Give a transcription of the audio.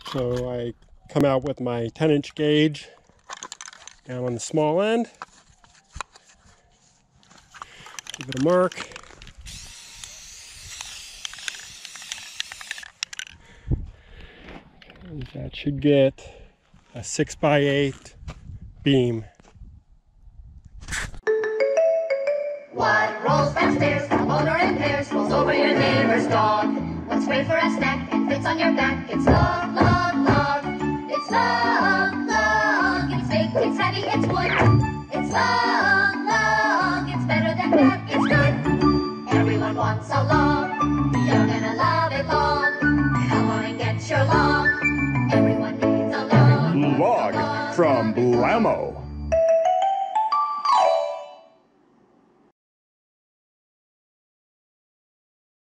So I come out with my 10-inch gauge down on the small end. Give it a mark. And that should get a 6x8 beam. What rolls downstairs, the motor in pairs, rolls over your neighbor's dog. What's great for a snack and fits on your back? It's long, long, long. It's long, long. It's big, it's heavy, it's wood. It's long, long. It's better than that, it's good. Everyone wants a log. You're gonna love it long. Come on and get your log. Everyone needs a log. Log from Blammo.